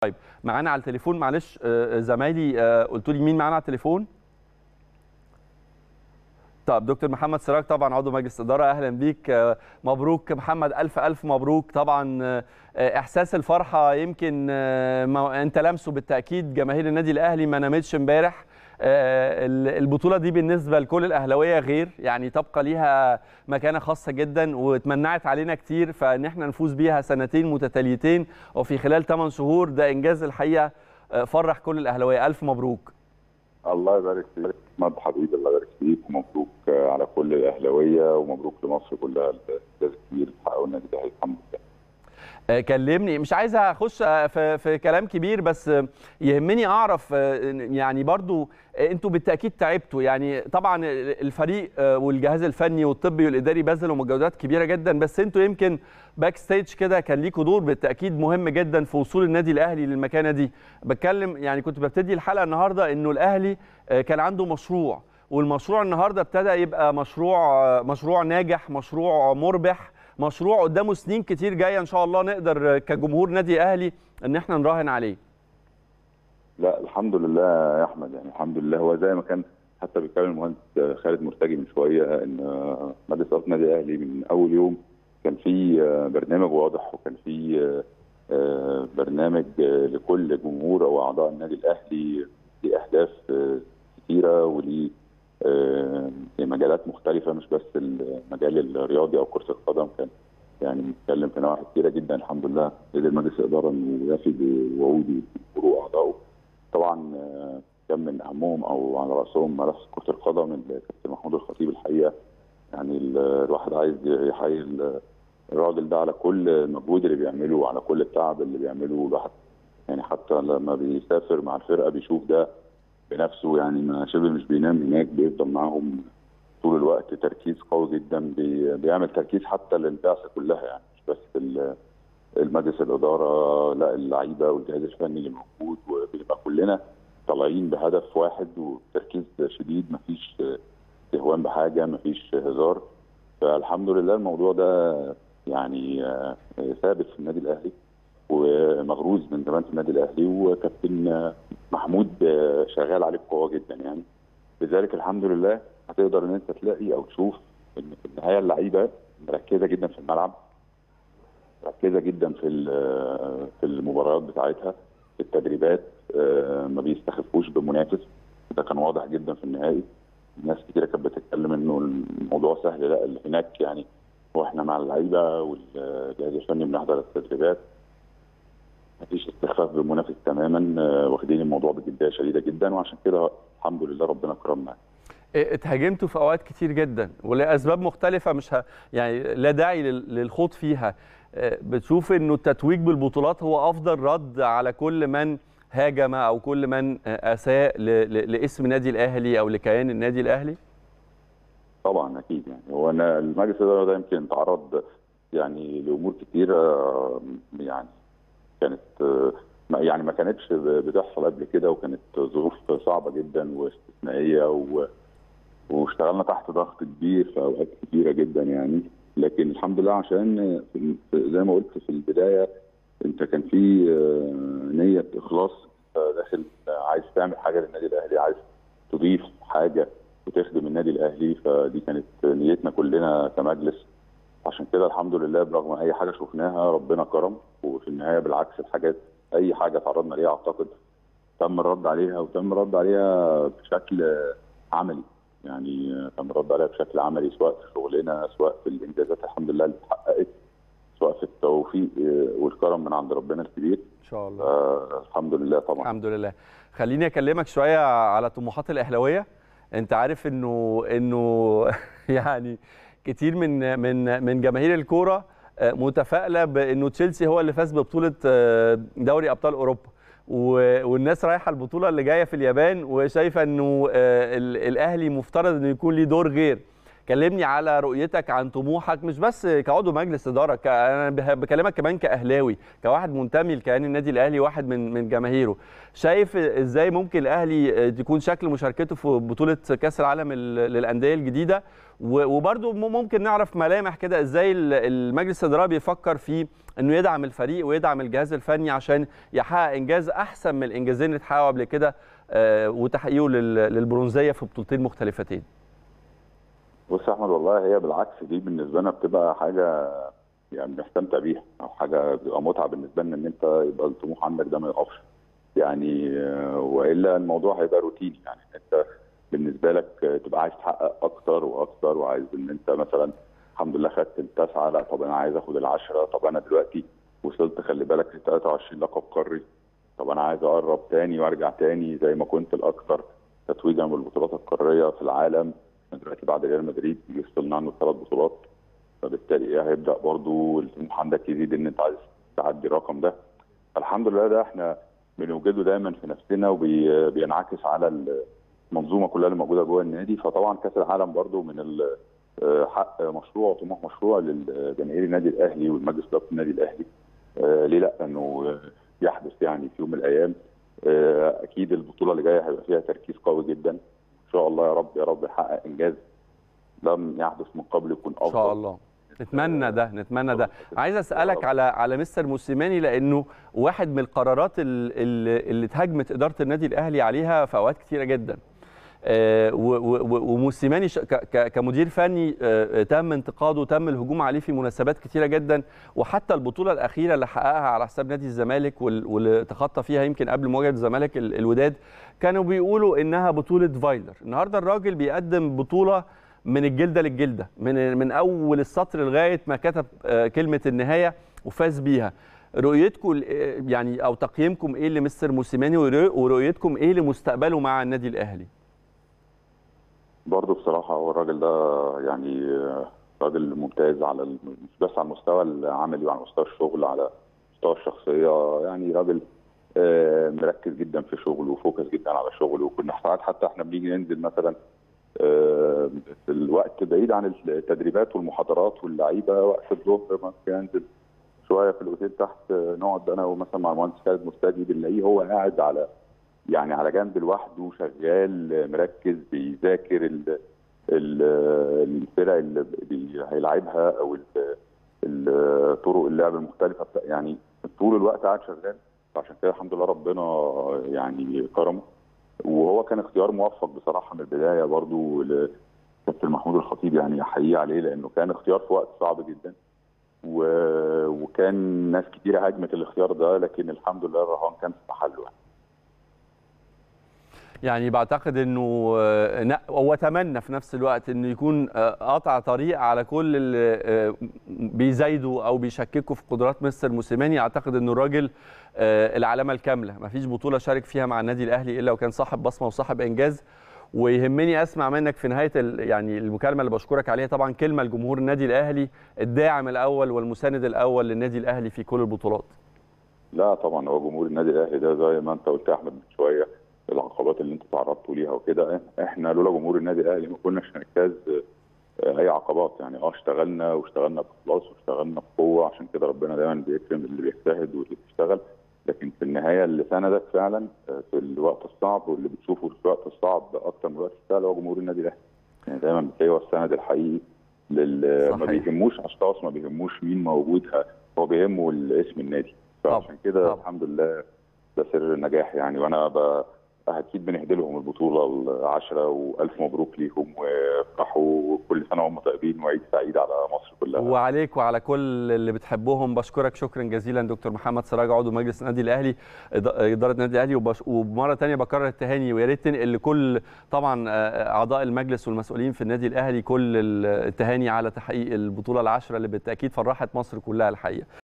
طيب معانا على التليفون، معلش زمايلي قلتوا لي مين معانا على التليفون؟ طب دكتور محمد سراج طبعا عضو مجلس اداره، اهلا بيك. مبروك محمد، الف الف مبروك. طبعا احساس الفرحه يمكن انت لامسه بالتاكيد. جماهير النادي الاهلي ما نامتش امبارح. البطوله دي بالنسبه لكل الاهلاويه غير يعني تبقى ليها مكانه خاصه جدا، واتمنعت علينا كتير، فان احنا نفوز بيها سنتين متتاليتين وفي خلال 8 شهور ده انجاز الحقيقه فرح كل الاهلاويه. الف مبروك. الله يبارك فيك احمد حبيبي، الله يبارك فيك، ومبروك على كل الاهلاويه ومبروك لمصر كلها الانجاز الكبير اللي حققه النادي الاهلي الحمد لله. كلمني، مش عايز اخش في كلام كبير، بس يهمني اعرف يعني برضو انتوا بالتاكيد تعبتوا، يعني طبعا الفريق والجهاز الفني والطبي والاداري بذلوا مجهودات كبيره جدا، بس انتوا يمكن باك ستيج كده كان ليكوا دور بالتاكيد مهم جدا في وصول النادي الاهلي للمكانه دي. بتكلم يعني كنت ببتدي الحلقه النهارده انه الاهلي كان عنده مشروع، والمشروع النهارده ابتدى يبقى مشروع ناجح، مشروع مربح، مشروع قدامه سنين كتير جايه ان شاء الله نقدر كجمهور نادي اهلي ان احنا نراهن عليه. لا الحمد لله يا احمد، يعني الحمد لله. هو زي ما كان حتى بيتكلم المهندس خالد مرتجي من شويه ان مجلس اداره النادي الاهلي من اول يوم كان في برنامج واضح، وكان في برنامج لكل جمهور او اعضاء النادي الاهلي لاهداف كثيره وليه مجالات مختلفه، مش بس المجال الرياضي او كره القدم. كان يعني بنتكلم في نواحي كثيره جدا. الحمد لله قدر مجلس الاداره انه يوفي بوعوده وجمهوره واعضائه. طبعا كان من اهمهم او على راسهم ملف كره القدم الكابتن محمود الخطيب. الحقيقه يعني الواحد عايز يحيي الراجل ده على كل المجهود اللي بيعمله وعلى كل التعب اللي بيعمله. الواحد يعني حتى لما بيسافر مع الفرقه بيشوف ده بنفسه، يعني ما شبه مش بينام هناك، بيفضل معاهم طول الوقت، تركيز قوي جدا، بيعمل تركيز حتى للبعثه كلها، يعني مش بس المجلس الاداره، لا اللعيبه والجهاز الفني اللي موجود، وبنبقى كلنا طالعين بهدف واحد وتركيز شديد، مفيش استهوان بحاجه، مفيش هزار. فالحمد لله الموضوع ده يعني ثابت في النادي الاهلي ومغروز من زمان في النادي الاهلي، وكابتن محمود شغال عليه بقوه جدا. يعني لذلك الحمد لله هتقدر ان انت تلاقي او تشوف ان في النهايه اللعيبه مركزه جدا في الملعب، مركزه جدا في المباريات بتاعتها، في التدريبات، ما بيستخفوش بمنافس. ده كان واضح جدا في النهائي. ناس كتيره كانت بتتكلم انه الموضوع سهل، لا اللي هناك يعني واحنا مع اللعيبه والجهاز الفني بنحضر التدريبات، مفيش استخفاف بالمنافس تماما، واخدين الموضوع بجديه شديده جدا، وعشان كده الحمد لله ربنا كرمنا. اتهاجمتوا في اوقات كتير جدا ولاسباب مختلفه، مش يعني لا داعي للخوض فيها. بتشوف انه التتويج بالبطولات هو افضل رد على كل من هاجم او كل من اساء لاسم النادي الاهلي او لكيان النادي الاهلي؟ طبعا اكيد. يعني هو انا المجلس الاداره ده يمكن تعرض يعني لامور كتيره، يعني كانت يعني ما كانتش بتحصل قبل كده، وكانت ظروف صعبه جدا واستثنائيه، واشتغلنا تحت ضغط كبير في اوقات كتيره جدا يعني. لكن الحمد لله عشان زي ما قلت في البدايه، انت كان في نيه اخلاص، داخل عايز تعمل حاجه للنادي الاهلي، عايز تضيف حاجه وتخدم النادي الاهلي، فدي كانت نيتنا كلنا كمجلس. عشان كده الحمد لله برغم اي حاجه شفناها ربنا كرم، وفي النهايه بالعكس الحاجات اي حاجه تعرضنا ليها اعتقد تم الرد عليها، وتم الرد عليها بشكل عملي. يعني تم الرد عليها بشكل عملي، سواء في شغلنا، سواء في الانجازات الحمد لله اللي اتحققت، سواء في التوفيق والكرم من عند ربنا الكبير ان شاء الله. الحمد لله طبعا. الحمد لله. خليني اكلمك شويه على طموحات الاهلاويه. انت عارف انه يعني كتير من جماهير الكوره متفائله بانه تشيلسي هو اللي فاز ببطوله دوري ابطال اوروبا، والناس رايحه البطوله اللي جايه في اليابان وشايفه انه الاهلي مفترض انه يكون ليه دور غير. كلمني على رؤيتك عن طموحك، مش بس كعضو مجلس اداره، انا بكلمك كمان كاهلاوي، كواحد منتمي لكيان النادي الاهلي، واحد من جماهيره. شايف ازاي ممكن الاهلي تكون شكل مشاركته في بطوله كاس العالم للانديه الجديده، وبرضه ممكن نعرف ملامح كده ازاي المجلس الاداره بيفكر في انه يدعم الفريق ويدعم الجهاز الفني عشان يحقق انجاز احسن من الانجازين اللي اتحققوا قبل كده، وتحقيقه للبرونزيه في بطولتين مختلفتين. بص يا احمد، والله هي بالعكس دي بالنسبه لنا بتبقى حاجه يعني بنستمتع بيها، او حاجه بتبقى متعه بالنسبه لنا ان انت يبقى الطموح عندك ده ما يقفش يعني، والا الموضوع هيبقى روتيني. يعني انت بالنسبه لك تبقى عايز تحقق اكتر واكتر، وعايز ان انت مثلا الحمد لله خدت التاسعه، لا طب انا عايز اخد العشره، طب انا دلوقتي وصلت خلي بالك ل 23 لقب قاري، طب انا عايز اقرب تاني وارجع تاني زي ما كنت الاكثر تتويجا بالبطولات القاريه في العالم. دلوقتي بعد ريال مدريد يفصلنا عنه 3 بطولات، فبالتالي هيبدا برضو الطموح عندك يزيد ان انت عايز تعدي الرقم ده. الحمد لله ده احنا بنوجده دايما في نفسنا وبينعكس على المنظومه كلها اللي موجوده جوه النادي. فطبعا كاس العالم برضو من حق مشروع وطموح مشروع للجماهير النادي الاهلي والمجلس الاداره النادي الاهلي. ليه لا انه يحدث يعني في يوم من الايام. اكيد البطوله اللي جايه هيبقى فيها تركيز قوي جدا ان شاء الله، يا رب يا رب يحقق انجاز لم يحدث من قبل يكون افضل ان شاء الله. نتمنى ده. عايز اسالك على مستر موسيماني، لانه واحد من القرارات اللي اتهاجمت اداره النادي الاهلي عليها في اوقات كثيره جدا، وموسيماني كمدير فني تم انتقاده وتم الهجوم عليه في مناسبات كثيره جدا، وحتى البطوله الاخيره اللي حققها على حساب نادي الزمالك واللي تخطى فيها يمكن قبل مواجهه الزمالك الوداد، كانوا بيقولوا انها بطوله فايلر. النهارده الراجل بيقدم بطوله من الجلده للجلده، من اول السطر لغايه ما كتب كلمه النهايه وفاز بيها. رؤيتكم يعني او تقييمكم ايه لمستر موسيماني، ورؤيتكم ايه لمستقبله مع النادي الاهلي؟ برضه بصراحه هو الراجل ده يعني راجل ممتاز، على مش بس على المستوى العملي وعلى مستوى الشغل، على مستوى الشخصيه. يعني راجل مركز جدا في شغله وفوكس جدا على شغله. وكنا ساعات حتى احنا بنيجي ننزل مثلا في الوقت بعيد عن التدريبات والمحاضرات واللعيبه، وقت الظهر ممكن انزل شويه في الاوتيل تحت، نقعد انا ومثلا مع المهندس خالد مرتجي، بنلاقيه هو قاعد على جنب لوحده شغال مركز بيذاكر الفرق اللي هيلعبها او طرق اللعب المختلفه، يعني طول الوقت قاعد شغال. فعشان كده الحمد لله ربنا يعني كرمه، وهو كان اختيار موفق بصراحه من البدايه. برضو لكابتن محمود الخطيب يعني احييه عليه، لانه كان اختيار في وقت صعب جدا، وكان ناس كتيره هاجمت الاختيار ده، لكن الحمد لله الرهان كان في محله. يعني بعتقد انه واتمنى في نفس الوقت انه يكون قطع طريق على كل اللي بيزايدوا او بيشككوا في قدرات مستر موسيماني. اعتقد انه الراجل العلامه الكامله، ما فيش بطوله شارك فيها مع النادي الاهلي الا وكان صاحب بصمه وصاحب انجاز. ويهمني اسمع منك في نهايه يعني المكالمه اللي بشكرك عليها طبعا كلمه لجمهور النادي الاهلي، الداعم الاول والمساند الاول للنادي الاهلي في كل البطولات. لا طبعا هو جمهور النادي الاهلي ده زي ما انت قلت يا احمد من شويه، العقبات اللي انت تعرضتوا ليها وكده، احنا لولا جمهور النادي الاهلي ما كناش هنجتاز اي عقبات. يعني اشتغلنا باخلاص واشتغلنا بقوه، عشان كده ربنا دايما بيكرم اللي بيجتهد واللي بيشتغل. لكن في النهايه اللي ساندك فعلا في الوقت الصعب، واللي بتشوفه في الوقت الصعب اكتر من الوقت السهل، هو جمهور النادي الاهلي. يعني دايما بتلاقيه هو السند الحقيقي ما بيهموش اشخاص، ما بيهموش مين موجود، هو بيهمه الاسم النادي. فعشان كده الحمد لله ده سر النجاح يعني. وانا اكيد بنهدي لهم البطوله ال10، والف مبروك ليهم وافرحوا كل سنه وهم طيبين، وعيد سعيد على مصر كلها. وعليك وعلى كل اللي بتحبهم. بشكرك شكرا جزيلا دكتور محمد سراج، عضو مجلس النادي الاهلي، اداره النادي الاهلي. ومره ثانيه بكرر التهاني، ويا ريت تنقل لكل طبعا اعضاء المجلس والمسؤولين في النادي الاهلي كل التهاني على تحقيق البطوله ال10 اللي بالتاكيد فرحت مصر كلها الحقيقه.